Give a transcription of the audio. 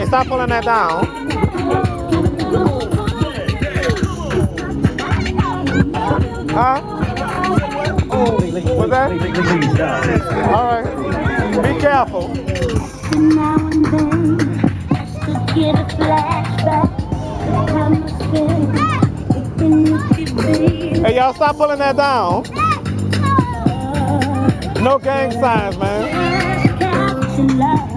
stop pulling that down. Huh? What's that? All right. Be careful. Now and then, to get a flashback, Hey, y'all stop pulling that down. No gang signs, man.